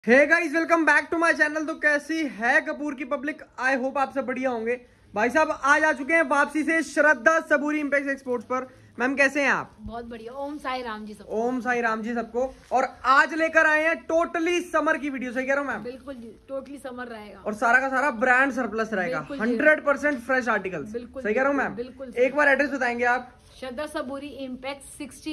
Hey guys, welcome back to my channel. तो कैसी है कपूर की पब्लिक? आई होप आप सब बढ़िया होंगे। भाई साहब आज आ चुके हैं वापसी से श्रद्धा सबूरी इंपेक्स एक्सपोर्ट्स पर। मैम कैसे हैं आप? बहुत बढ़िया। ओम साई राम जी सबको। ओम साई राम जी सबको। और आज लेकर आए हैं टोटली समर की वीडियो। सही कह रहा हूँ मैम? बिल्कुल जी, टोटली समर रहेगा और सारा का सारा ब्रांड सरप्लस रहेगा। 100% फ्रेश आर्टिकल्स। सही कह रहा हूँ मैम? बिल्कुल। एक बार एड्रेस बताएंगे आप? श्रद्धा सबूरी इम्पैक्ट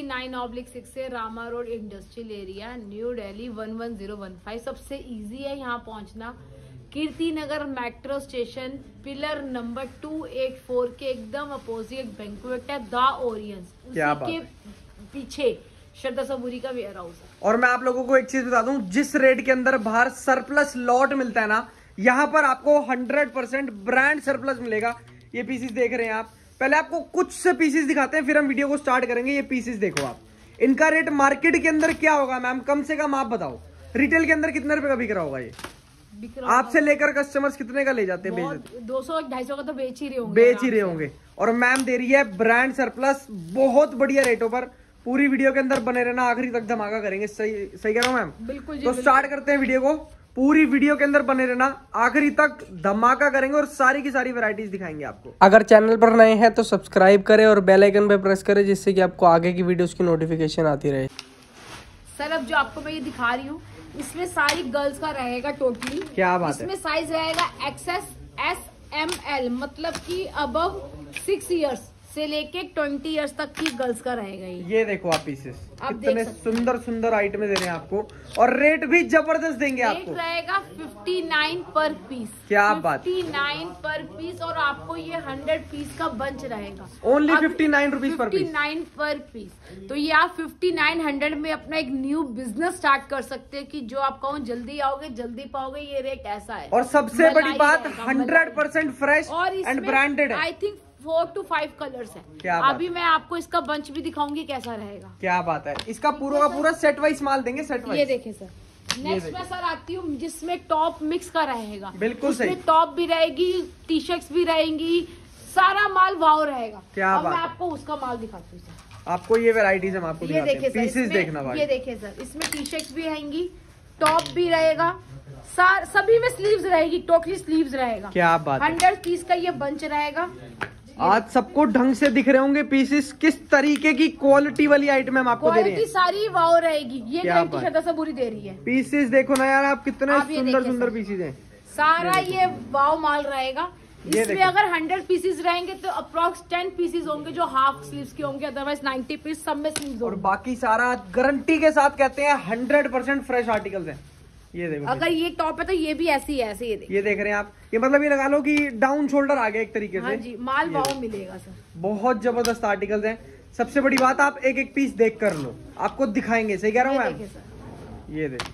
69/6 से Rama road industrial area, new Delhi 11015। सबसे इजी है यहाँ पहुँचना। Kirti Nagar metro station pillar number 284 के एकदम अपोजिट बैंक्वेट है द ओरियंस, क्या उसी के पीछे श्रद्धा सबूरी का वेयर हाउस है। और मैं आप लोगों को एक चीज बता दूं, जिस रेट के अंदर बाहर सरप्लस लॉट मिलता है ना, यहाँ पर आपको 100% ब्रांड सरप्लस मिलेगा। ये पीसेस देख रहे हैं आप। पहले आपको कुछ से पीसेस दिखाते हैं, फिर हम वीडियो को स्टार्ट करेंगे। ये पीसेस देखो आप, इनका रेट मार्केट के अंदर क्या होगा मैम? कम से कम आप बताओ, रिटेल के अंदर कितने रुपए का बिक रहा होगा? ये आपसे लेकर कस्टमर्स कितने का ले जाते हैं? 200-250 का तो बेच ही रहे होंगे। और मैम दे रही है ब्रांड सरप्लस बहुत बढ़िया रेटों पर। पूरी वीडियो के अंदर बने रहना, आखिरी तक धमाका करेंगे। सही कह रहा हूँ मैम? बिल्कुल जी। तो स्टार्ट करते हैं वीडियो को। पूरी वीडियो के अंदर बने रहना, आखिरी तक धमाका करेंगे और सारी की सारी वैरायटीज दिखाएंगे आपको। अगर चैनल पर नए हैं तो सब्सक्राइब करें और बेल आइकन पे प्रेस करें, जिससे कि आपको आगे की वीडियोस की नोटिफिकेशन आती रहे। सर अब जो आपको मैं ये दिखा रही हूँ, इसमें सारी गर्ल्स का रहेगा टोटली। क्या बात है? इसमें साइज रहेगा XS SML, मतलब कि अबव 6 इयर्स से लेके 20 इयर्स तक की गर्ल्स का रहेगा। ये देखो आप पीसेस कितने सुंदर सुंदर आइटम दे रहे हैं आपको, और रेट भी जबरदस्त देंगे आपको। रहेगा 59 पर पीस। क्या बात? 59 पर पीस, और आपको ये 100 पीस का बंच रहेगा। ओनली 59 रुपीज पर पीस। 59 पर पीस। तो ये आप 5900 में अपना एक न्यू बिजनेस स्टार्ट कर सकते हैं कि जो आप कहो जल्दी आओगे जल्दी पाओगे। ये रेट ऐसा है। और सबसे बड़ी बात 100% फ्रेश एंड ब्रांडेड है। आई थिंक 4 to 5 कलर्स है। क्या अभी मैं आपको इसका बंच भी दिखाऊंगी कैसा रहेगा। क्या बात है? इसका पूरा का पूरा सेट वाइज माल देंगे। सेट वाइज ये देखें सर। नेक्स्ट मैं सर आती हूँ जिसमें टॉप मिक्स का रहेगा। बिल्कुल सही। टॉप भी रहेगी, टी शर्ट्स भी रहेंगी, सारा माल वाव रहेगा। क्या अब बात? मैं आपको उसका माल दिखाती हूँ सर। आपको ये वैरायटीज हम आपको ये देखे सर, पीसेस देखना भाई। ये देखे सर, इसमें टी शर्ट्स भी रहेंगी, टॉप भी रहेगा, सभी में स्लीव्स रहेगी, टोटली स्लीव्स रहेगा। क्या बात? 100 पीस का ये बंच रहेगा। आज सबको ढंग से दिख रहे होंगे पीसेस। किस तरीके की क्वालिटी वाली आइटम हम आपको दे रहे हैं। सारी वाव रहेगी। ये गारंटी श्रद्धा सबूरी दे रही है। पीसेस देखो ना यार आप, कितने सुंदर सुंदर पीसेस हैं। सारा ये वाव माल रहेगा। इसमें अगर 100 पीसेस रहेंगे तो अप्रॉक्स 10 पीसेस होंगे जो हाफ स्लीव्स के होंगे, अदरवाइज 90 पीस सब में स्लीव्स होंगे। और बाकी सारा गारंटी के साथ कहते हैं 100% फ्रेश आर्टिकल्स हैं। ये देखो, अगर ये टॉप है तो ये भी ऐसे ही ऐसे। ये देख रहे हैं आप। ये मतलब ये लगा लो कि डाउन शोल्डर आ गया एक तरीके से। हाँ जी, माल वाव मिलेगा सर। बहुत जबरदस्त आर्टिकल्स हैं। सबसे बड़ी बात, आप एक एक पीस देख कर लो, आपको दिखाएंगे। सही कह रहा हूँ मैम? ये देखो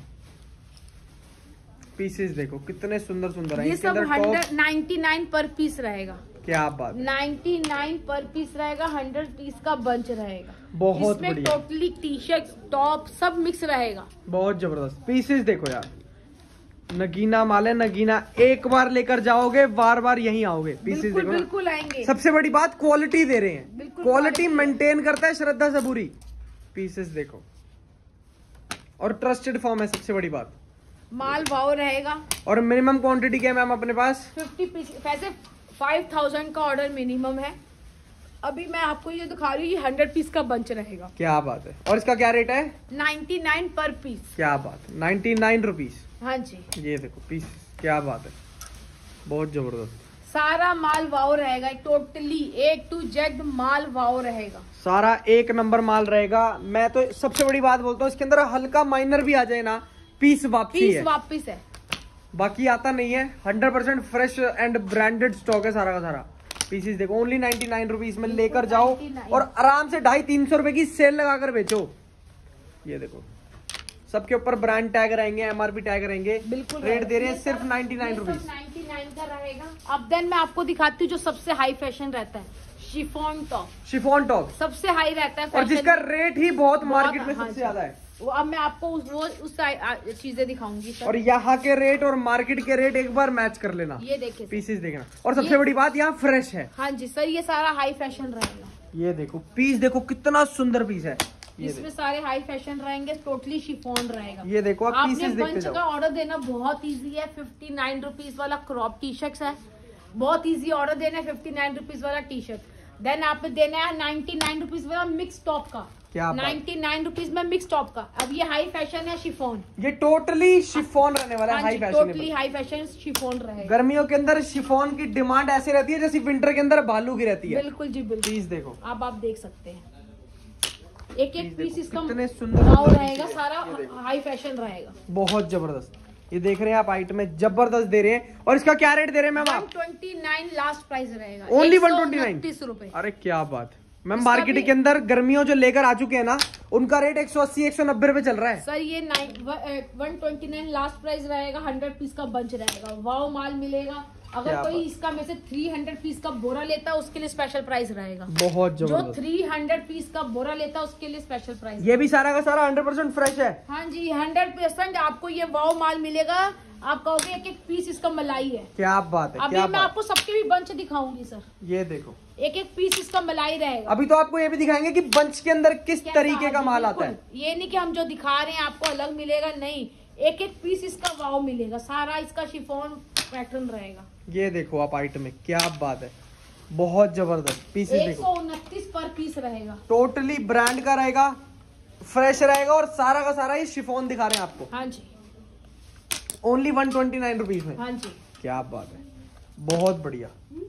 पीसेस देखो कितने सुंदर सुंदर है। ये सब 199 पर पीस रहेगा। क्या बात? 99 पर पीस रहेगा। 100 पीस का बंच रहेगा। बहुत बढ़िया। टोटली टी शर्ट टॉप सब मिक्स रहेगा। बहुत जबरदस्त पीसेस देखो यार, नगीना माल है, नगीना। एक बार लेकर जाओगे बार बार यहीं आओगे। पीसेस देखो, बिल्कुल आएंगे। सबसे बड़ी बात क्वालिटी दे रहे हैं। क्वालिटी मेंटेन करता है श्रद्धा सबूरी। पीसेस देखो, और ट्रस्टेड फॉर्म है। सबसे बड़ी बात, माल वाव रहेगा। और मिनिमम क्वांटिटी क्या है मैम अपने पास? 50 पीस। वैसे 5000 का ऑर्डर मिनिमम है। अभी मैं आपको ये दिखा रही हूँ, ये 100 पीस का बंच रहेगा। क्या बात है? और इसका क्या रेट है? 99 पर पीस। क्या बात है? 99 रुपीज। हाँ जी। ये देखो पीस, क्या बात है, बहुत जबरदस्त। सारा माल वाव रहेगा। टोटली A to Z माल वाव रहेगा। सारा एक नंबर माल रहेगा। मैं तो सबसे बड़ी बात बोलता हूँ, इसके अंदर हल्का माइनर भी आ जाए ना, पीस वापस है। बाकी आता नहीं है। 100% फ्रेश एंड ब्रांडेड स्टॉक है सारा का सारा। पीसेस देखो, ओनली 99 रुपीज में लेकर जाओ और आराम से 250-300 रुपए की सेल लगाकर बेचो। ये देखो, सबके ऊपर ब्रांड टैग रहेंगे, MRP टैग रहेंगे। बिल्कुल रेट दे रहे हैं सिर्फ 99 रुपीज। 99 का रहेगा। अब देन मैं आपको दिखाती हूँ जो सबसे हाई फैशन रहता है, शिफॉन टॉप सबसे हाई रहता है, और जिसका रेट ही बहुत मार्केट में सबसे ज्यादा है। अब मैं आपको उस चीजें दिखाऊंगी सर। और यहाँ के रेट और मार्केट के रेट एक बार मैच कर लेना। ये देखिए पीसेस देखना, और सबसे बड़ी बात यहाँ फ्रेश है। हाँ जी सर, ये सारा हाई फैशन रहेगा। ये देखो पीस देखो, कितना सुंदर पीस है। इसमें सारे हाई फैशन रहेंगे, टोटली शिफॉन रहेगा। ये देखो आप आपने बंच का ऑर्डर देना बहुत इजी है। 59 रुपीज वाला क्रॉप टी शर्ट है, बहुत इजी ऑर्डर देना है। 59 रुपीज वाला टी शर्ट, देन आपने देना है 99 रुपीज वाला मिक्स टॉप का। क्या 99 रुपीज में मिक्स टॉप का। अब ये हाई फैशन है शिफॉन, ये टोटली शिफॉन रहने वाला है, high fashion, totally high fashion chiffon रहेगा। गर्मियों के अंदर शिफॉन की डिमांड ऐसे रहती है जैसे विंटर के अंदर बालू की रहती है। बिल्कुल जी बिल्कुल। पीस देखो अब आप देख सकते हैं, एक एक पीस इसका कितने सुंदर रहेगा, सारा हाई फैशन रहेगा, बहुत जबरदस्त। ये देख रहे हैं आप, आइटम में जबरदस्त दे रहे हैं। और इसका क्या रेट दे रहे हैं मैम आप? 129 लास्ट प्राइस रहेगा, ओनली 129 रुपए। अरे क्या बात मैम, मार्केट के अंदर गर्मियों जो लेकर आ चुके हैं ना, उनका रेट 180 190 रुपए चल रहा है सर। ये 129 लास्ट प्राइस रहेगा, 100 पीस का बंच रहेगा, वाव माल मिलेगा। अगर कोई इसका में से 300 पीस का बोरा लेता है उसके लिए स्पेशल प्राइस रहेगा, बहुत जो जबरदस्त। 300 पीस का बोरा लेता है उसके लिए स्पेशल प्राइस। ये भी सारा का सारा 100% फ्रेश है। हाँ जी 100% आपको ये वाव माल मिलेगा। आप कहोगे एक एक पीस इसका मलाई है। क्या बात है, अभी क्या मैं बात। आपको सबके भी बंच दिखाऊंगी सर, ये देखो एक एक पीस इसका मलाई रहेगा। अभी तो आपको ये भी दिखाएंगे कि बंच के अंदर किस तरीके का माल आता है। ये नहीं कि हम जो दिखा रहे हैं आपको अलग मिलेगा, नहीं, एक एक पीस इसका वाव मिलेगा, सारा इसका शिफॉन पैटर्न रहेगा। ये देखो आप आइटम में, क्या बात है, बहुत जबरदस्त पीसेस देखो। 129 पर पीस रहेगा, टोटली ब्रांड का रहेगा, फ्रेश रहेगा और सारा का सारा ये शिफॉन दिखा रहे हैं आपको। हाँ जी ओनली 129 रुपीज में। हाँ जी क्या बात है, बहुत बढ़िया।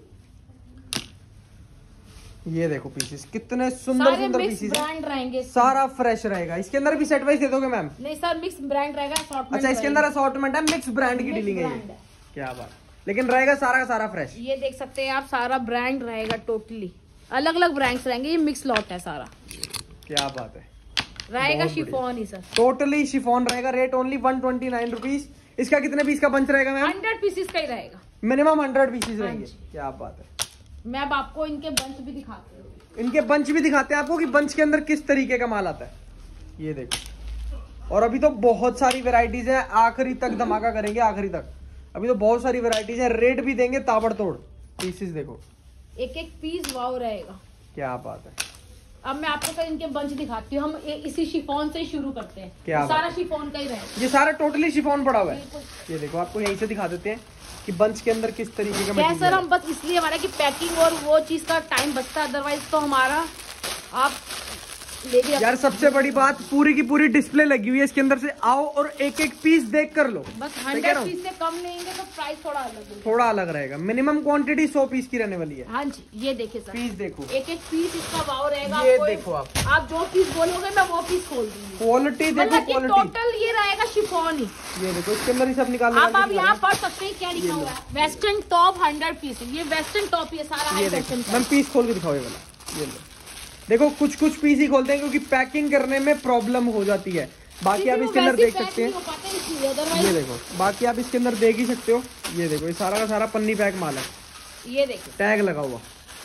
ये देखो पीसेस कितने सुंदर सुंदर पीसेस ब्रांड रहेंगे, सारा फ्रेश रहेगा। इसके अंदर भी सेट वाइज दे दोगे मैम? नहीं सर, मिक्स ब्रांड रहेगा, असॉर्टमेंट। अच्छा, इसके अंदर असॉर्टमेंट है, मिक्स ब्रांड की डीलिंग है ये। क्या बात, लेकिन रहेगा सारा का सारा फ्रेश। ये देख सकते हैं आप, सारा ब्रांड रहेगा, टोटली अलग अलग ब्रांड्स रहेंगे, ये मिक्स लॉट है सारा। क्या बात है, रहेगा शिफॉन ही सर, टोटली शिफॉन रहेगा। Rate only 129 rupees. इसका कितने पीस का बंच रहेगा मैम? 100 पीसेस का ही रहेगा, मिनिमम 100 पीसेस रहेंगे। क्या बात है। मैं अब आपको इनके बंच भी दिखाती हूँ, इनके बंच भी दिखाते हैं आपको कि बंच के अंदर किस तरीके का माल आता है। ये देखो, और अभी तो बहुत सारी वेराइटीज है, आखिरी तक धमाका करेंगे, आखिरी तक। अभी तो बहुत सारी वेराइटीज है, रेट भी देंगे ताबड़तोड़। पीसेस देखो, एक एक पीस वाव रहेगा। क्या बात है। अब मैं आपको सर इनके बंच दिखाती हूँ। हम इसी शिफॉन से शुरू करते हैं। क्या सारा शिफॉन का ही रहेगा, ये सारा टोटली शिफॉन पड़ा हुआ है। ये देखो, आपको यहीं से दिखा देते हैं कि बंच के अंदर किस तरीके का मटेरियल है। सर हम बस इसलिए हमारा कि पैकिंग और वो चीज का टाइम बचता है, अदरवाइज तो हमारा आप यार सबसे बड़ी बात, पूरी की पूरी डिस्प्ले लगी हुई है इसके अंदर से। आओ और एक एक पीस देख कर लो। बस 100 पीस से कम लेंगे तो प्राइस थोड़ा अलग रहेगा। मिनिमम क्वांटिटी 100 पीस की रहने वाली है। हाँ जी, ये देखिए सर, पीस देखो, एक एक पीस इसका वाव रहेगा। ये देखो आप जो पीस बोलोगे मैं वो पीस खोल दूंगी। क्वालिटी देखो, क्वालिटी टोटल ये रहेगा शिफॉन ही। ये देखो, इसके अंदर ही सब निकाल। आप यहाँ पढ़ सकते हैं क्या लिखा हुआ है, वेस्टर्न टॉप 100 पीस। ये वेस्टर्न टॉप, ये सारा ये देखो मैम, पीस खोल के दिखाओ ये वाला। ये लो, देखो कुछ कुछ पीस ही खोलते हैं क्योंकि पैकिंग करने में प्रॉब्लम हो जाती है। बाकी आप इसके अंदर देख सकते हैं। ये देखो, बाकी आप इसके अंदर देख ही सकते हो। ये देखो, ये सारा का सारा पन्नी पैक माल है। ये देखो, टैग लगा हुआ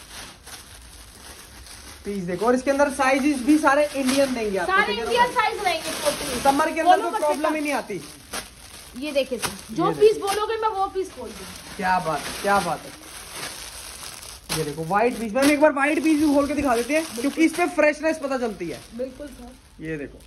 पीस देखो। और इसके अंदर साइजेस भी सारे इंडियन देंगे आपको, सारे इंडियन साइज रहेंगे। समर के अंदर तो प्रॉब्लम ही नहीं आती। ये देखिए सर, जो पीस बोलोगे मैं वो पीस खोल दूंगी। क्या बात है, क्या बात है। ये देखो व्हाइट पीस, मैम एक बार व्हाइट पीस भी खोल के दिखा देते हैं क्योंकि इस पे फ्रेशनेस पता चलती है। बिल्कुल सर, ये देखो,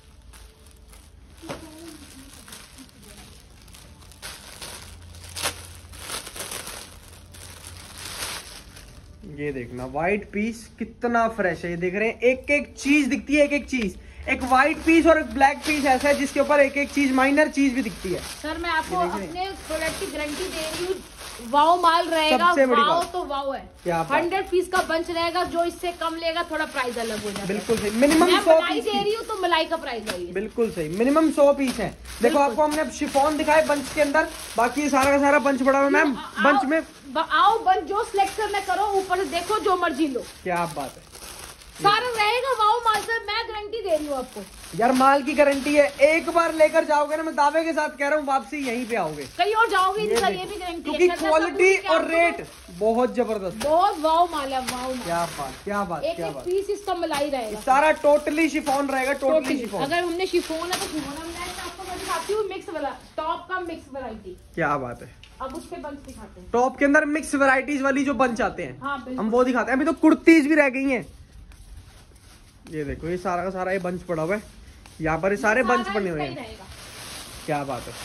ये देखना व्हाइट पीस कितना फ्रेश है। ये देख रहे हैं, एक एक चीज दिखती है, एक एक चीज। एक व्हाइट पीस और एक ब्लैक पीस ऐसा है जिसके ऊपर एक एक चीज, माइनर चीज भी दिखती है। सर मैं आपको अपने प्रोडक्ट की गारंटी दे रही हूँ, वाव माल रहेगा। वाव तो वाव है। 100 पीस का बंच रहेगा, जो इससे कम लेगा थोड़ा प्राइस अलग हो जाएगा। बिल्कुल सही, मिनिमम 100 पीस दे रही हूँ तो मलाई का प्राइस है। बिल्कुल सही, मिनिमम 100 पीस है। देखो आपको हमने अब शिफॉन दिखाए बंच के अंदर, बाकी सारा का सारा बंच पड़ा हुआ है मैम। बंच में आओ, बंच जो सिलेक्ट करना करो, ऊपर से देखो जो मर्जी लो। क्या बात है, सारा रहेगा वाव माल। सर मैं गारंटी दे रही हूँ आपको। यार माल की गारंटी है, एक बार लेकर जाओगे ना, मैं दावे के साथ कह रहा हूँ, वापसी यहीं पे आओगे, कहीं और जाओगे नहीं सर, ये भी गारंटी है। क्योंकि क्वालिटी और रेट बहुत जबरदस्त, बहुत वाव माल है, वाव माल। क्या बात, क्या बात, एक एक पीस इसका मलाई रहेगा, सारा टोटली शिफॉन रहेगा, टोटली शिफॉन। अगर हमने शिफॉन है तो शिफॉन। मैं आपको मैं दिखाती हूँ मिक्स वाला, टॉप का मिक्स वैरायटी। क्या बात है। अब उसके बंच दिखाते हैं। टॉप के अंदर मिक्स वैरायटीज वाली जो बंच आते हैं, हाँ, हम वो दिखाते हैं। अभी तो कुर्तीज भी रह गई हैं। ये देखो ये सारा का सारा ये बंच पड़ा हुआ है, यहाँ पर ये सारे बंच बने हुए हैं। क्या बात है।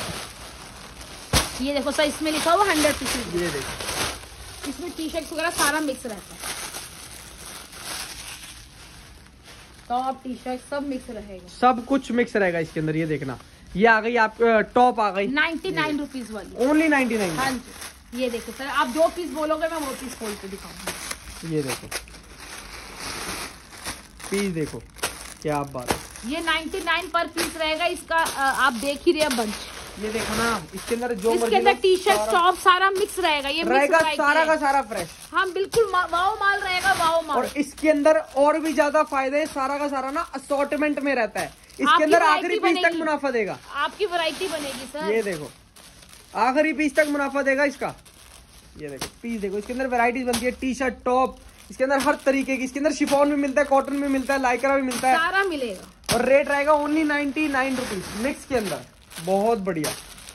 ये देखो सर, इसमें लिखा हुआ 100 पीसेज। ये देखो इसमें टी शर्ट वगैरह सारा मिक्स रहता है, टॉप टी शर्ट सब मिक्स रहेगा, सब कुछ मिक्स रहेगा इसके अंदर। ये देखना, ये आ गई आप टॉप आ गई 99 रुपीज वाली, ओनली 99। हाँ जी। ये देखो सर, आप जो पीस बोलोगे मैं वो पीस खोल के दिखाऊंगी। ये देखो पीस देखो, क्या बात है। ये 99 पर पीस रहेगा इसका। आप देख ही रहे बंच। ये देखो ना, इसके अंदर जो इसके अंदर टी शर्ट टॉप सारा मिक्स रहेगा। ये रहेगा सारा का सारा फ्रेश। हाँ बिल्कुल, वाओ माल रहेगा, वाओ माल। और इसके अंदर और भी ज्यादा फायदे, सारा का सारा ना असॉर्टमेंट में रहता है। इसके अंदर आखिरी पीस तक मुनाफा देगा, आपकी वैरायटी बनेगी सर। ये देखो आखिरी पीस तक मुनाफा देगा इसका। ये देखो पीस देखो, इसके अंदर वैरायटीज बनती है, टी शर्ट टॉप, इसके अंदर हर तरीके की। इसके अंदर शिफॉन भी मिलता है, कॉटन भी मिलता है, लाइक्रा भी मिलता है, सारा मिलेगा। और रेट रहेगा ओनली 99 रुपीज मिक्स के अंदर। बहुत बढ़िया,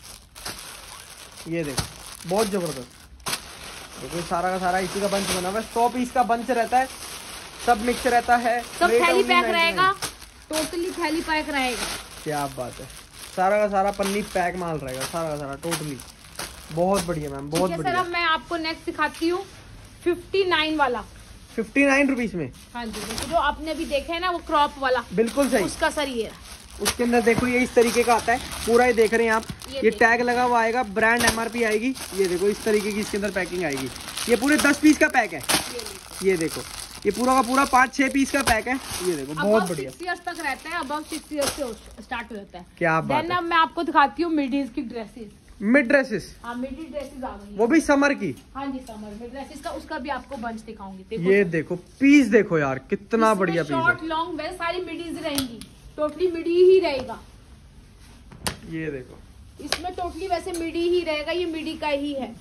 ये देखो बहुत जबरदस्त। देखो सारा का सारा इसी का बंच बना हुआ है, 100 पीस का बंच रहता है, सब मिक्स रहता है। सब थैली पैक रहेगा, टोटली थैली पैक रहेगा। क्या बात है, सारा का सारा पन्नी पैक माल रहेगा, सारा का सारा टोटली। बहुत बढ़िया मैम, बहुत बढ़िया। सर अब मैं आपको नेक्स्ट दिखाती हूँ 59 वाला, 59 रुपीज में। हाँ जी, जो आपने अभी देखा है ना वो क्रॉप वाला, बिल्कुल सही। उसका सर ये उसके अंदर देखो ये इस तरीके का आता है पूरा, ये देख रहे हैं आप, ये टैग लगा हुआ आएगा, ब्रांड MRP आएगी। ये देखो इस तरीके की इसके अंदर पैकिंग आएगी। ये पूरे 10 पीस का पैक है। ये देखो ये पूरा का पूरा 5-6 पीस का पैक है। ये देखो बहुत बढ़िया, 6 ईयर्स तक रहता है, अबव 6 ईयर्स से स्टार्ट हो जाता है। क्या बात है। अब मैं आपको दिखाती हूँ मिडीज की ड्रेसेस, मिड ड्रेसेस। हाँ मिडी ड्रेसेस आ गई, वो भी समर की। हाँ जी समर में ड्रेसेस का, उसका भी आपको बंच दिखाऊंगी। ये देखो पीस देखो यार, कितना बढ़िया पीस है। शॉर्ट लॉन्ग वेस्ट सारी मिडीज रहेंगी, टोटली मिडी ही रहेगा। ये देखो इसमें टोटली वैसे मिडी ही रहेगा, ये मिडी का ही है।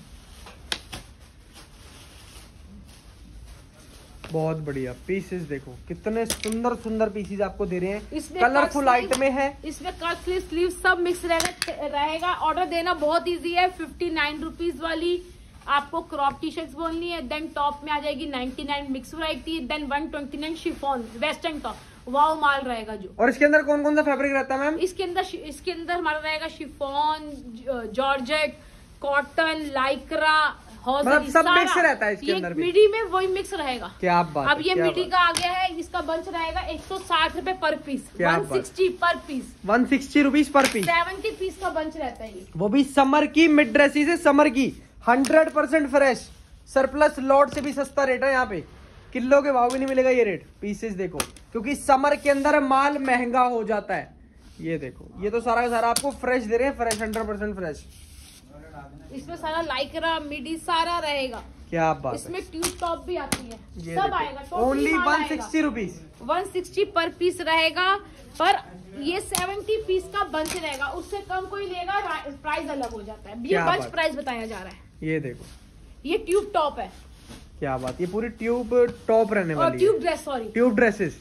बहुत बढ़िया पीसेस देखो, कितने सुंदर सुंदर पीसेस आपको दे रहे हैं, इसमें कलरफुल आइटम में है। इसमें कट स्लीव सब मिक्स रहेगा। ऑर्डर देना बहुत इजी है। 59 रुपीज वाली आपको क्रॉप टी शर्ट बोलनी है, देन टॉप में आ जाएगी 99 mix variety, then 129 chiffon western top, wow माल रहेगा जो। और इसके अंदर कौन कौन सा फैब्रिक रहता है मैम? इसके अंदर हमारा रहेगा शिफॉन, जॉर्जेट, कॉटन, लाइक्रा, मतलब सब मिक्स रहता है इसके अंदर भी। मिडी में वही मिक्स रहेगा। क्या बात अब ये मिडी का आ गया है, इसका बंच रहेगा 160 रुपए पर पीस, 160 पर पीस, 160 रुपीज पर पीस। 70 पीस का बंच रहता है ये, वो भी समर की मिड ड्रेसेस है, समर की 100% फ्रेश, सरप्लस लॉट से भी सस्ता रेट है। यहाँ पे किलो के भाव भी नहीं मिलेगा ये रेट। पीसेस देखो, क्योंकि समर के अंदर माल महंगा हो जाता है। ये देखो ये तो सारा का सारा आपको फ्रेश दे रहे हैं, फ्रेश 100% फ्रेश। इसमें सारा लाइक्रा मिडी सारा रहेगा। क्या बात इसमें ट्यूब टॉप भी आती है, है, सब आएगा। ओनली 160 रुपीज, 160 पर पीस रहेगा। पर ये 70 पीस का बंच रहेगा, उससे कम कोई लेगा प्राइस अलग हो जाता है। ये बंच प्राइस बताया जा रहा है। ये देखो ये ट्यूब टॉप है। क्या बात, ये पूरी ट्यूब टॉप रहने वाली है, tube dress, sorry tube dresses.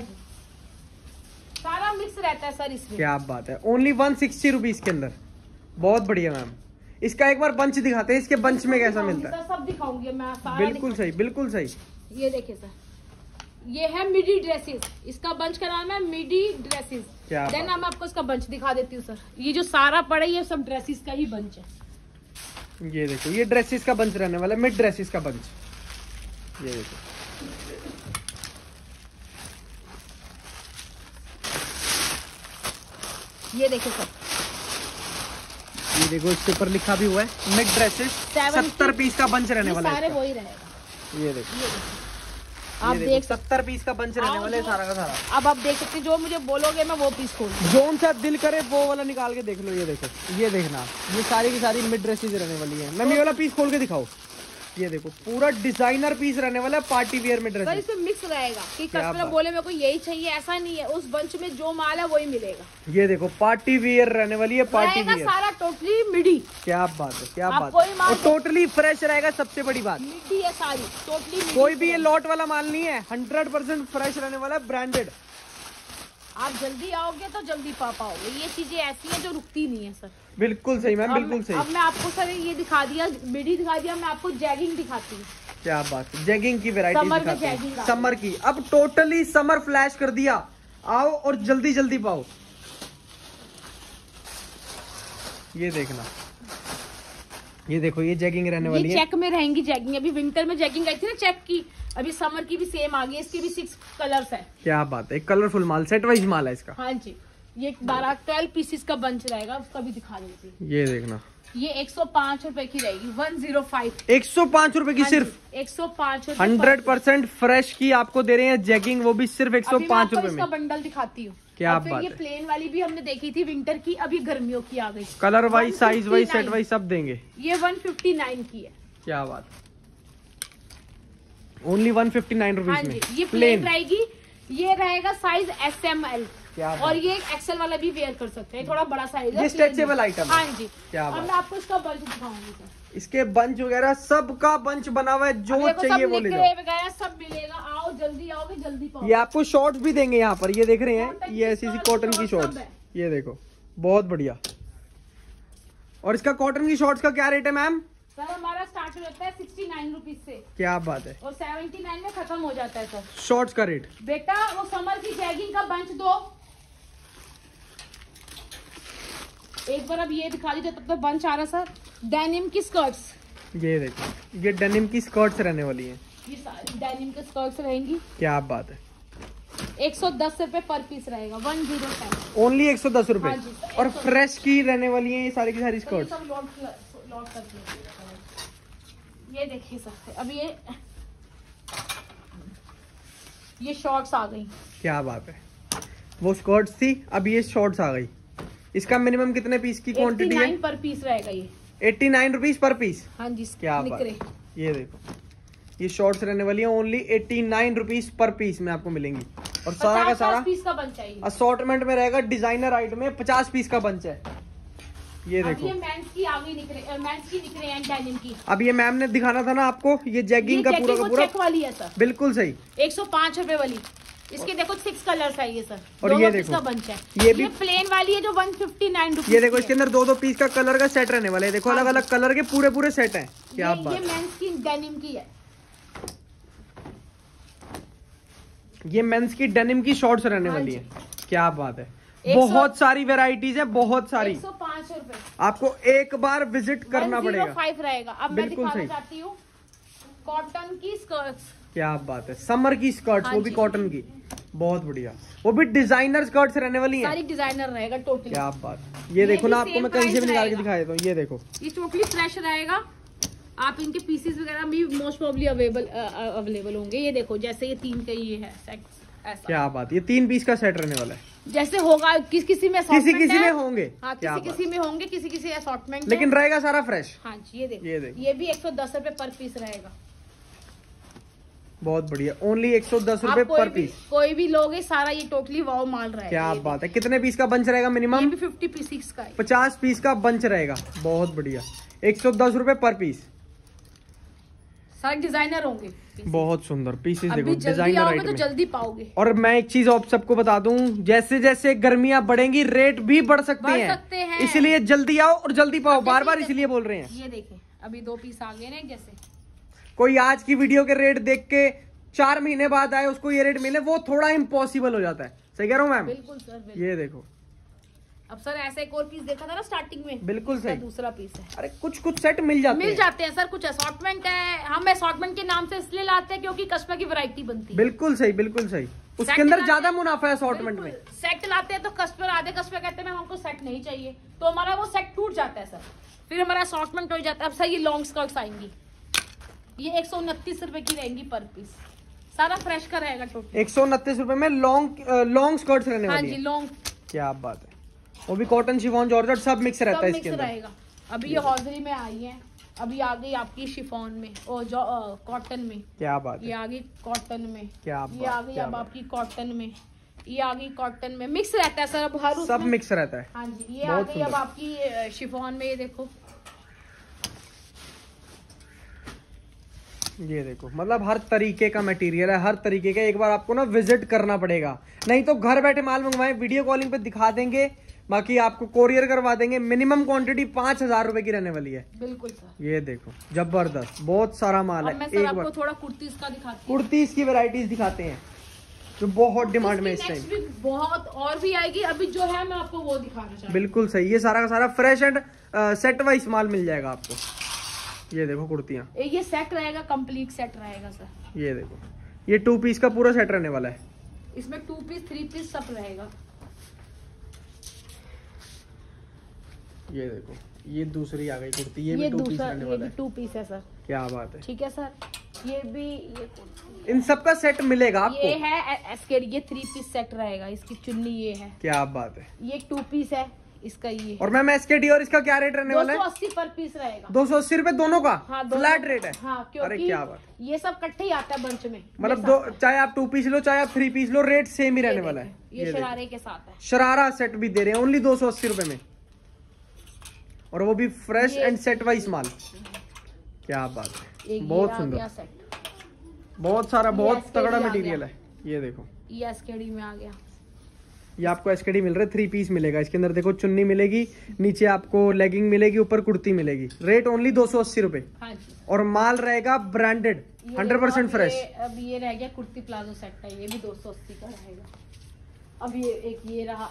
सारा मिक्स रहता है सर इसमें। क्या बात है, ओनली 160 रुपीज के अंदर। बहुत बढ़िया मैम। इसका एक बार बंच दिखाते हैं, इसके बंच में कैसा मिलता है। सब दिखाऊंगी मैं, सारा बिल्कुल सही, बिल्कुल सही। ये देखिए सर, ये है मिडी ड्रेसेस, इसका बंच का नाम है मिडी ड्रेसेस। देन मैं आपको इसका बंच दिखा देती हूँ सर। ये जो सारा पड़ा है ये सब ड्रेसेस का ही बंच है। ये देखो ये ड्रेसेस का बंच रहने वाला है, मिड ड्रेसेस का बंच। ये देखो ये देखो सर, ये देखो इसके ऊपर लिखा भी हुआ है मिड ड्रेसेस, 70 पीस का बंच रहने वाला है। सारे वही रहेगा। ये देखो आप देख 70 पीस का बंच रहने वाला है सारा का सारा। अब आप देख सकते हैं, जो मुझे बोलोगे मैं वो पीस खोल, जोन सा दिल करे वो वाला निकाल के देख लो। ये देखो, ये देखना, ये सारी की सारी मिड ड्रेसेस रहने वाली है। मैम ये वाला पीस खोल के दिखाओ। ये देखो पूरा डिजाइनर पीस रहने वाला है, पार्टी वियर में ड्रेस। इसमें मिक्स रहेगा कि कस्टमर बोले मेरे को यही चाहिए, ऐसा नहीं है। उस बंच में जो माल है वही मिलेगा। ये देखो पार्टी वियर रहने वाली है, पार्टी वियर सारा टोटली मिडी। क्या बात है, क्या बात है। और टोटली फ्रेश रहेगा, सबसे बड़ी बात मिडी है सारी टोटली। कोई भी ये लॉट वाला माल नहीं है, 100% फ्रेश रहने वाला है, ब्रांडेड। आप जल्दी आओगे तो जल्दी पा पाओगे। ये चीजें ऐसी हैं जो रुकती नहीं है सर। बिल्कुल सही मैम, बिल्कुल सही। अब मैं आपको सर ये दिखा दिया, मिडी दिखा दिया, मैं आपको जैगिंग दिखाती हूँ। क्या बात है, जैगिंग की वैरायटी दिखाते हैं, समर की। अब टोटली समर फ्लैश कर दिया, आओ और जल्दी जल्दी पाओ। ये देखना, ये देखो, ये जैगिंग रहने वाली है, चेक में रहेंगी जैगिंग। अभी विंटर में जैगिंग आई थी ना चेक की, अभी समर की भी सेम आ गई, इसके भी 6 कलर्स है। क्या बात है, कलरफुल माल, सेट वाइज माल है इसका। हाँ जी, ये 12 पीसेस का बंच रहेगा, उसका भी दिखा देती। ये देखना, ये 105 रुपए की रहेगी, 105। 105 रुपए की, सिर्फ 105 रुपए। 100% फ्रेश की आपको दे रहे हैं जैगिंग, वो भी सिर्फ 105 रुपए में। इसका बंडल दिखाती हूँ। क्या फिर बात ये है, प्लेन वाली भी हमने देखी थी विंटर की, अभी गर्मियों की आ गई। Colour wise, size wise, set wise सब देंगे। ये 159 की है। क्या बात, ओनली 159 रुपीज हाँ में। जी, ये प्लेन रहेगी, ये रहेगा साइज SML। और ये एक्सेल वाला भी वेयर कर सकते हैं, थोड़ा बड़ा साइज है, ये स्ट्रेचेबल आइटम। हाँ जी। क्या अब मैं आपको इसका बंच दिखाऊंगी सर। इसके बंच वगैरह सबका बंच बना हुआ है, जो चाहिए वो ले जाओ। वगैरह सब मिलेगा, आओ जल्दी आओगे जल्दी पाओ। ये आपको शॉर्ट्स भी देंगे यहाँ पर, ये देख रहे हैं, ये ऐसी कॉटन की शॉर्ट्स, ये देखो, बहुत बढ़िया। और इसका कॉटन की शॉर्ट्स का क्या रेट है मैम? सर हमारा स्टार्ट होता है 69 रुपीज से। क्या बात है, और 79 में खत्म हो जाता है सर शॉर्ट्स का रेट। बेटा वो समर की जैगिंग का बंच दो एक बार। अब ये दिखा दीजिए, तब तक बंच आ रहा सर। डेनिम की स्कर्ट्स, ये देखो, ये डेनिम की स्कर्ट्स रहने वाली हैं। ये सारी डेनिम की स्कर्ट्स रहेंगी। क्या बात है, 110 रुपए पर पीस रहेगा, 110 ओनली 110 रुपए। हाँ जी, और फ्रेश की रहने वाली है ये सारी की सारी स्कर्ट्स। ये देखिए सर, अब ये शॉर्ट्स आ गई। क्या बात है, वो स्कर्ट्स थी, अब ये शॉर्ट्स आ गई। इसका मिनिमम कितने पीस की क्वांटिटी है? 89 पर पीस रहेगा ये, 89 रुपीज पर पीस। हाँ जी। क्या बात है, ये देखो, ये शॉर्ट्स रहने वाली है, ओनली 89 रुपीज पर पीस में आपको मिलेंगी। और सारा का सारा पीस का बंच चाहिए, असॉर्टमेंट में रहेगा, डिजाइनर आइटम में 50 पीस का बंच है। ये देखो, ये मेंस की आगे मेंस की दिख रहे हैं डेनिम की। अब ये मैम ने दिखाना था ना आपको, ये जैगिंग का पूरा का पूरा चेक वाली है सर, बिल्कुल सही। 105 रुपए वाली, इसके देखो 6 कलर्स है ये सर। और ये देखो, का बंच है, ये भी प्लेन वाली है जो 159 रुपीज। ये देखो, इसके अंदर 2-2 पीस का कलर का सेट रहने वाला है। देखो, अलग अलग कलर के पूरे पूरे सेट हैं। क्या बात, ये मेंस की डेनिम की है, ये मेंस की डेनिम की शॉर्ट्स रहने वाली है। क्या बात है, बहुत सारी वेराइटीज है, बहुत सारी। 105 रुपए, आपको एक बार विजिट करना पड़ेगा। 105 रहेगा। अब मैं दिखाना चाहती हूँ कॉटन की स्कर्ट्स। क्या बात है, समर की स्कर्ट्स, वो भी कॉटन की, बहुत बढ़िया, वो भी डिजाइनर स्कर्ट्स रहने वाली हैं। सारी डिजाइनर रहेगा टोटली। क्या बात, ये देखो ना, आपको मैं कहीं से भी निकाल के दिखा देता हूँ। ये देखो, ये टोटली फ्रेश रहेगा। आप इनके पीसेस वगैरह भी मोस्ट प्रोबेबली अवेलेबल होंगे। ये देखो, जैसे ये 3 का ये है सेट ऐसा। क्या बात, ये 3 पीस का सेट रहने वाला है। जैसे होगा किसी में किसी में होंगे, हाँ, किसी में होंगे, किसी असॉर्टमेंट, लेकिन रहेगा सारा फ्रेश। हाँ जी, ये देखो, ये देखो, ये भी 110 रुपए पर पीस रहेगा। बहुत बढ़िया, ओनली 110 रुपए पर पीस। कोई भी लोगे, सारा ये टोटली वाव माल रहेगा। क्या बात है, कितने पीस का बंच रहेगा मिनिमम? 50 पीस का है, 50 पीस का बंच रहेगा। बहुत बढ़िया, 110 रुपए पर पीस। सारे डिजाइनर होंगे, बहुत सुंदर पीसेस। देखो, जल्दी डिजाइनर आओगे आइटम तो जल्दी पाओगे। और मैं एक चीज आप सबको बता दूं, जैसे जैसे गर्मियां बढ़ेंगी रेट भी बढ़ सकते हैं, इसलिए जल्दी आओ और जल्दी पाओ। बार बार इसलिए बोल रहे हैं। ये देखें, अभी 2 पीस आ गए ना, जैसे कोई आज की वीडियो के रेट देख के 4 महीने बाद आए, उसको ये रेट मिले, वो थोड़ा इम्पॉसिबल हो जाता है। सही कह रहा हूँ मैम? बिल्कुल सर, बिल्कुल। ये देखो, अब सर ऐसा एक और पीस देखा था ना स्टार्टिंग में, बिल्कुल सही, दूसरा पीस है। अरे कुछ सेट मिल जाते हैं सर, कुछ असॉर्टमेंट है। हम असॉर्टमेंट के नाम से इसलिए लाते हैं क्योंकि कस्टमर की वैरायटी बनती है। बिल्कुल सही, बिल्कुल सही, उसके अंदर ज्यादा मुनाफा है असॉर्टमेंट में। सेट लाते हैं तो आधे कस्टमर कहते हैं हमको सेट नहीं चाहिए, तो हमारा वो सेट टूट जाता है सर, फिर हमारा असॉर्टमेंट हो जाता है। अब सर ये लॉन्ग स्कर्ट्स आएंगी, ये 129 रुपए की रहेंगी पर पीस, सारा फ्रेश का रहेगा टोटल। 129 रुपए में लॉन्ग स्कर्ट्स रहने वाली है। हाँ जी, लॉन्ग। क्या बात है, वो भी कॉटन, शिफॉन, जॉर्जेट सब मिक्स रहता है इसके अंदर। रहेगा। अभी ये हॉजरी में आई है, अभी आ गई आपकी शिफॉन में और कॉटन में। क्या बात है, ये आ गई कॉटन में। क्या ये आ गई अब आपकी कॉटन में, ये आ गई कॉटन में, मिक्स रहता है सर। अब हर सब मिक्स रहता है। हाँ जी, ये आ गई अब आपकी शिफॉन में। ये देखो, ये देखो, मतलब हर तरीके का मटेरियल है, हर तरीके का। एक बार आपको ना विजिट करना पड़ेगा, नहीं तो घर बैठे माल मंगवाएं, वीडियो कॉलिंग पे दिखा देंगे, बाकी आपको कोरियर करवा देंगे। मिनिमम क्वांटिटी 5,000 रुपए की रहने वाली है। बिल्कुल सर। ये देखो जबरदस्त, बहुत सारा माल है। मैं सर आपको थोड़ा कुर्तीज का दिखाती हूँ। कुर्तीज की वैरायटीज दिखाते हैं जो बहुत डिमांड में इस टाइम। बहुत और भी आएगी, अभी जो है मैं आपको वो दिखाना चाहती हूँ। बिल्कुल सही, ये सारा का सारा फ्रेश एंड सेट वाइज माल मिल जाएगा आपको। ये देखो कुर्तियाँ, ये सेट रहेगा, कंप्लीट सेट रहेगा सर। ये देखो ये 2 पीस का पूरा सेट रहने वाला है। इसमें 2 पीस 3 पीस सब रहेगा। ये देखो ये दूसरी आ गई कुर्ती, ये भी 2 पीस रहने वाला है। 2 पीस है सर। क्या बात है। ठीक है सर। ये भी इन सब का सेट मिलेगा आपको। ये है एस्केड, ये 3 पीस सेट रहेगा। इसकी चुन्नी ये है। क्या बात है। ये 2 पीस है, इसका ये। और मैम एसकेडी और इसका क्या रेट रहने वाला है? 280 पर पीस रहेगा। 280 रुपए दोनों का? हाँ, फ्लैट रेट है। हाँ, अरे क्या बात, ये सब इकट्ठे ही आता है बंच में। मतलब चाहे आप 2 पीस लो चाहे आप 3 पीस लो, रेट सेम ही रहने वाला है। ये शरारे के साथ है। शरारा सेट भी दे रहे हैं ओनली 280 रुपए में, और वो भी फ्रेश एंड सेट वाइज माल। क्या बात है, बहुत सुंदर, बहुत सारा, बहुत तगड़ा मटेरियल है। ये देखो ये एसकेडी में आ गया। ये आपको एसकेडी मिल रहा है, 3 पीस मिलेगा। इसके अंदर देखो चुन्नी मिलेगी, नीचे आपको लेगिंग मिलेगी, ऊपर कुर्ती मिलेगी। रेट ओनली 280 रुपए। हाँ जी। और माल रहेगा ब्रांडेड 100% फ्रेश। अब ये रह गया कुर्ती प्लाजो सेट है, ये भी 280 का रहेगा। अब ये एक ये रहा।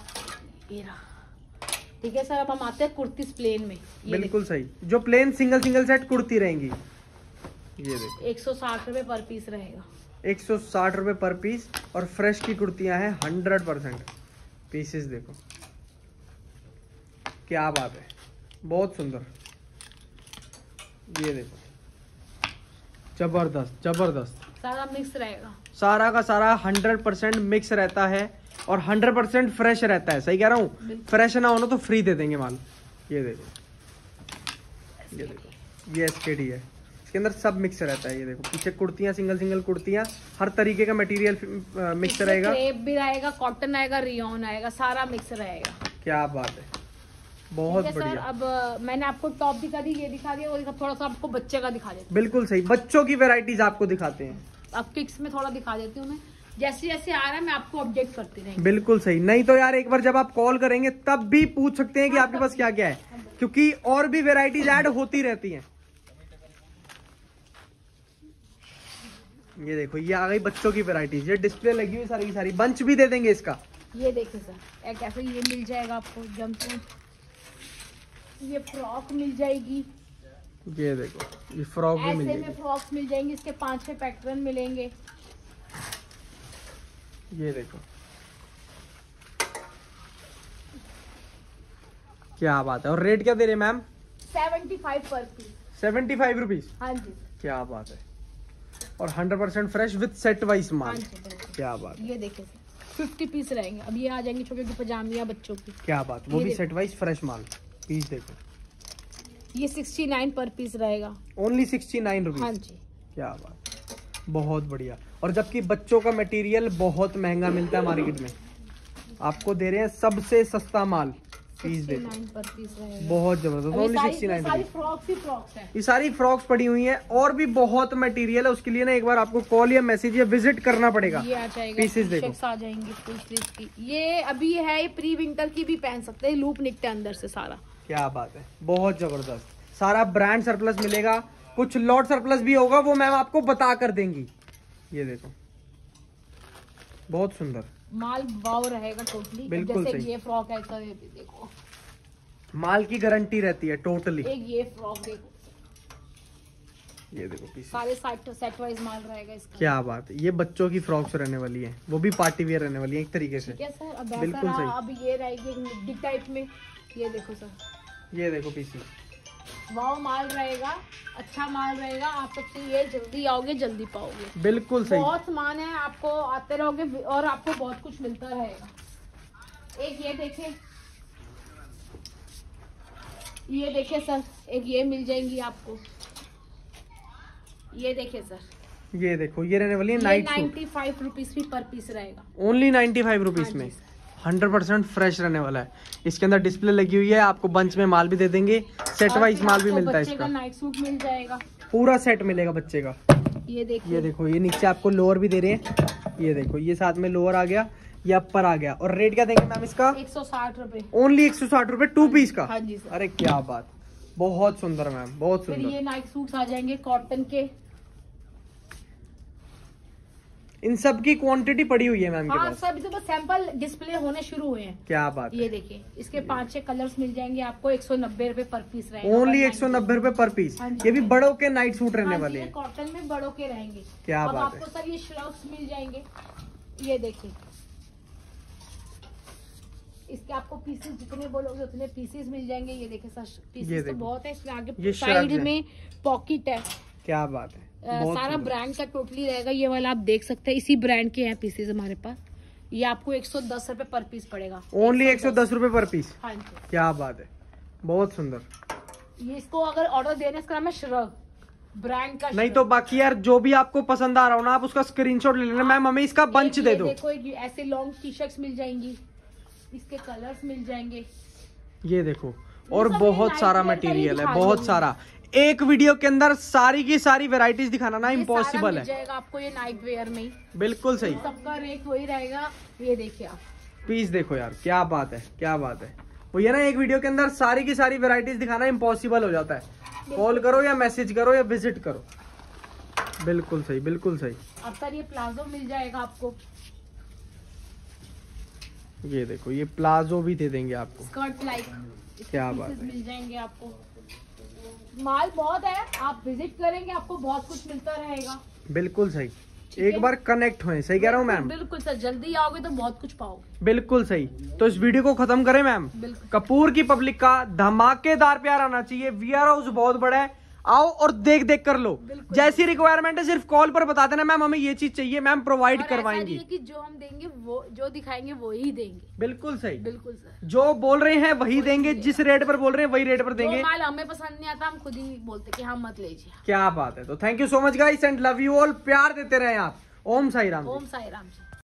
ठीक है सर। अब हम आते हैं कुर्ती प्लेन में। बिल्कुल सही, जो प्लेन सिंगल सेट कुर्ती रहेंगी। ये देखो 160 रुपए पर पीस रहेगा। 160 रुपए पर पीस, और फ्रेश की कुर्तियां हैं 100% पीसेस। देखो क्या बात है, बहुत सुंदर। ये देखो जबरदस्त जबरदस्त, सारा मिक्स रहेगा। सारा का सारा 100% मिक्स रहता है और 100% फ्रेश रहता है। सही कह रहा हूँ, फ्रेश ना होना तो फ्री दे देंगे माल। ये देखो ये देखो ये एसकेडी है, इसके अंदर सब मिक्स रहता है। ये देखो पीछे कुर्तियां, सिंगल कुर्तियां, हर तरीके का मटेरियल मिक्स रहेगा। क्रेप भी रहेगा, कॉटन आएगा, रियोन आएगा, सारा मिक्स रहेगा। क्या बात है, बहुत बढ़िया। सर अब मैंने आपको टॉप दिखा दी, ये दिखा दिया, और थोड़ा सा आपको बच्चे का दिखा देती। बिल्कुल सही, बच्चों की वेराइटीज आपको दिखाते हैं। अब किक्स में थोड़ा दिखा देती हूँ मैं, जैसे जैसे आ रहा है मैं आपको अपडेट करती रहेंगी। बिल्कुल सही, नहीं तो यार एक बार जब आप कॉल करेंगे तब भी पूछ सकते हैं कि आपके पास क्या क्या है, क्योंकि और भी वेराइटीज ऐड होती रहती हैं। ये देखो ये आ गई बच्चों की वैरायटीज, ये डिस्प्ले लगी हुई सारी की सारी, बंच भी दे देंगे इसका। ये देखिए सर, एक ऐसे ये मिल जाएगा आपको जंपसूट, ये फ्रॉक मिल जाएगी। ये देखो ये फ्रॉक भी मिल जाएगी, ऐसे में फ्रॉक्स मिल जाएंगे, इसके 5-6 पैटर्न मिलेंगे। ये देखो क्या बात है। और रेट क्या दे रहे हैं मैम? 75 पर पीस। 75 रुपीज? हाँ जी। क्या बात है, और 100% फ्रेश विद सेट वाइज माल। क्या बात। ये देखिए 50 पीस रहेंगे। अब ये आ जाएंगे छोटे छोटे पजामिया बच्चों की। क्या बात, वो भी सेट वाइज फ्रेश माल। पीस देखो, ये 69 पर पीस रहेगा, ओनली 69 रुपीज। हाँ जी। क्या बात, बहुत बढ़िया। और जबकि बच्चों का मटेरियल बहुत महंगा मिलता है मार्केट में, आपको दे रहे हैं सबसे सस्ता माल। पीस देखो, पर पीस रहेगा, बहुत जबरदस्त, ओनली 69 सारी फ्रॉक्स ही फ्रॉक्स है। ये सारी फ्रॉक्स पड़ी हुई हैं, और भी बहुत मटेरियल है। उसके लिए ना एक बार आपको कॉल या मैसेज या विजिट करना पड़ेगा। ये आ जाएगा, पीसेस देखो आ जाएंगे फुल स्लीव की। ये अभी है, ये प्री विंटर की भी पहन सकते हैं, लूप निकटे अंदर से सारा। क्या बात है, बहुत जबरदस्त। सारा ब्रांड सरप्लस मिलेगा, कुछ लॉट सरप्लस भी होगा, वो मैम आपको बता कर देंगी। ये देखो बहुत सुंदर माल, वाव रहेगा टोटली। बिल्कुल जैसे सही। ये फ्रॉक है, सर ये भी देखो, माल की गारंटी रहती है टोटली। एक ये फ्रॉक देखो, ये देखो पीस, सारे सेट वाइज माल रहेगा इसका। क्या बात है, ये बच्चों की फ्रॉक्स रहने वाली है, वो भी पार्टी वेयर रहने वाली है एक तरीके से। ठीक है सर। अब बिल्कुल सही। अब ये रहेगी एक मिड्डी टाइप में। ये देखो सर, ये देखो पीस, वाव माल रहेगा, अच्छा माल रहेगा। आप सबसे ये जल्दी आओगे जल्दी पाओगे। बिल्कुल सही। बहुत सामान है, आपको आते रहोगे और आपको बहुत कुछ मिलता रहेगा। एक ये देखें, ये देखिए सर, एक ये मिल जाएंगी आपको। ये देखिए सर, ये देखो ये रहने वाली है नाइट सूट। 95 रुपीज भी पर पीस रहेगा, ओनली 95 रुपीज में 100% फ्रेश रहने वाला है। इसके अंदर डिस्प्ले लगी हुई है, आपको बंच में माल भी दे देंगे, सेट वाइज माल भी मिलता है इसका। नाइट सूट मिल जाएगा, पूरा सेट मिलेगा बच्चे का। ये देखिए, ये देखो ये नीचे आपको लोअर भी दे रहे हैं। ये देखो ये साथ में लोअर आ गया, ये अपर आ गया। और रेट क्या देंगे मैम इसका? 160 रुपए। ओनली 160 रुपए 2 पीस का। हाँ जी सर। अरे क्या बात, बहुत सुंदर मैम, बहुत फिर सुंदर। ये नाइट सूट्स आ जाएंगे कॉटन के। इन सब की क्वांटिटी पड़ी हुई है मैम के हाँ पास। सब तो बस सैंपल डिस्प्ले होने शुरू हुए हैं। क्या बात ये है। देखिए इसके 5-6 कलर्स मिल जाएंगे आपको। 190 रुपए पर पीस रहेगा। ओनली 190 रुपए पर पीस। हाँ जी। ये भी बड़ों के नाइट सूट रहने वाले हैं। कॉटन में बड़ों के रहेंगे। क्या अब बात है। आपको सर ये श्रग्स मिल जाएंगे। ये देखिए इसके आपको पीसेस जितने बोलोगे उतने पीसेस मिल जाएंगे। ये देखिए सर पीसेस तो बहुत है। इसमें आगे साइड में पॉकेट है। क्या बात है। सारा ब्रांड का टोटली रहेगा। ये वाला आप देख सकते हैं, इसी ब्रांड के हैं पीसेस हमारे पास। ये आपको 110 रुपए पर पीस पड़ेगा। ओनली 110 रुपए पर पीस। हाँ जी। क्या बात है, बहुत सुंदर। ये इसको अगर ऑर्डर देने इसका नाम है श्रग ब्रांड का। नहीं तो बाकी यार जो भी आपको पसंद आ रहा हो ना, आप उसका स्क्रीनशॉट ले लेना। मैम हमें इसका बंच दे दो। देखो ऐसे लॉन्ग टी शर्ट्स मिल जाएंगी, इसके कलर्स मिल जाएंगे। ये देखो, और बहुत सारा मटेरियल है, बहुत सारा। एक वीडियो के अंदर सारी की सारी वैरायटीज दिखाना ना इम्पॉसिबल है। जाएगा आपको ये नाइट वेयर में ही। बिल्कुल सही। सबका रेट वही रहेगा। ये देखिए आप पीस देखो यार, क्या बात है, क्या बात है। वो ये ना एक वीडियो के अंदर सारी की सारी वैरायटीज दिखाना इम्पॉसिबल हो जाता है। कॉल करो या मैसेज करो या विजिट करो। बिल्कुल सही, बिल्कुल सही। अब सर ये प्लाजो मिल जाएगा आपको। ये देखो, ये प्लाजो भी दे देंगे आपको। स्कर्ट लाइक क्या बात है। मिल जाएंगे आपको। माल बहुत है, आप विजिट करेंगे आपको बहुत कुछ मिलता रहेगा। बिल्कुल सही। एक बार कनेक्ट हुए। सही कह रहा हूँ मैम? बिल्कुल सर, जल्दी आओगे तो बहुत कुछ पाओगे। बिल्कुल सही। तो इस वीडियो को खत्म करें मैम। कपूर की पब्लिक का धमाकेदार प्यार आना चाहिए। वेयर हाउस बहुत बड़ा है, आओ और देख देख कर लो। जैसी रिक्वायरमेंट है सिर्फ कॉल पर बता देना, मैम हमें ये चीज चाहिए, मैम प्रोवाइड करवाएंगी। कि जो हम देंगे वो जो दिखाएंगे वो ही देंगे। बिल्कुल सही। बिल्कुल सर, जो बोल रहे हैं वही देंगे, जिस रेट पर बोल रहे हैं वही रेट पर देंगे। माल हमें पसंद नहीं आता हम खुद ही बोलते कि हम मत लीजिए। क्या बात है। तो thank you so much guys and love you all. प्यार देते रहे आप। ओम साई राम। ओम साई राम जी।